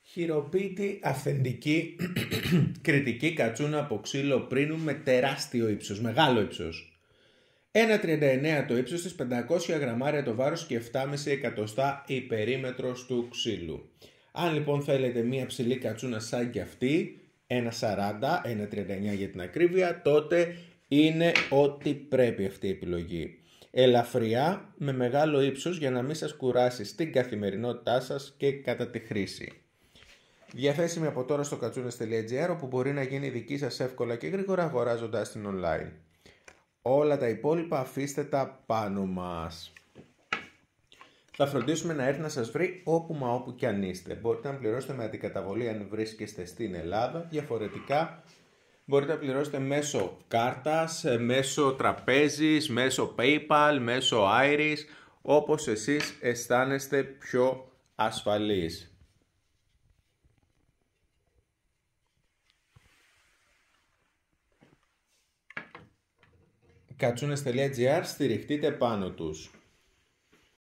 Χειροποίητη αυθεντική κρητική κατσούνα από ξύλο πρίνου με τεράστιο ύψος, μεγάλο ύψος. 1,39 το ύψος της, 500 γραμμάρια το βάρος και 7,5 εκατοστά η περίμετρος του ξύλου. Αν λοιπόν θέλετε μια ψηλή κατσούνα σαν και αυτή, 1,40, 1,39 για την ακρίβεια, τότε είναι ό,τι πρέπει αυτή η επιλογή. Ελαφριά, με μεγάλο ύψος για να μην σας κουράσει στην καθημερινότητά σας και κατά τη χρήση. Διαθέσιμη από τώρα στο κατσούνες.gr, όπου μπορεί να γίνει δική σας εύκολα και γρήγορα αγοράζοντας την online. Όλα τα υπόλοιπα αφήστε τα πάνω μας. Θα φροντίσουμε να έρθει να σας βρει όπου μα όπου κι αν είστε. Μπορείτε να πληρώσετε με αντικαταβολή αν βρίσκεστε στην Ελλάδα. Διαφορετικά μπορείτε να πληρώσετε μέσω κάρτας, μέσω τραπέζης, μέσω PayPal, μέσω Iris, όπως εσείς αισθάνεστε πιο ασφαλείς. Κατσούνες.gr, στηριχτείτε πάνω τους.